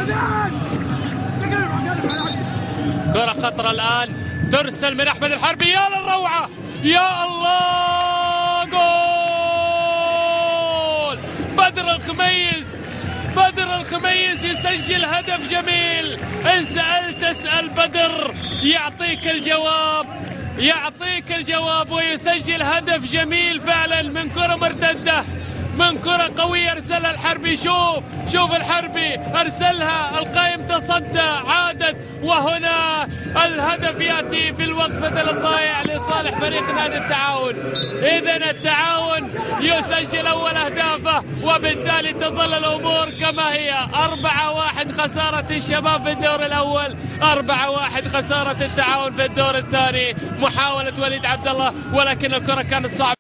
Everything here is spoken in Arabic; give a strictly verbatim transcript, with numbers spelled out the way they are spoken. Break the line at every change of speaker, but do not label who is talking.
كرة خطرة الآن ترسل من أحمد الحربي، يا للروعة يا الله، جول بدر الخميس. بدر الخميس يسجل هدف جميل. إن سألت اسأل بدر يعطيك الجواب، يعطيك الجواب ويسجل هدف جميل فعلا من كرة مرتدة، من كرة قوية أرسلها الحربي. شوف شوف الحربي أرسلها، القائم تصدى، عادت، وهنا الهدف يأتي في الوقت بدل الضائع لصالح فريق نادي التعاون. إذن التعاون يسجل أول أهدافه، وبالتالي تظل الأمور كما هي. أربعة واحد خسارة الشباب في الدور الأول، أربعة واحد خسارة التعاون في الدور الثاني. محاولة وليد عبد الله ولكن الكرة كانت صعبة.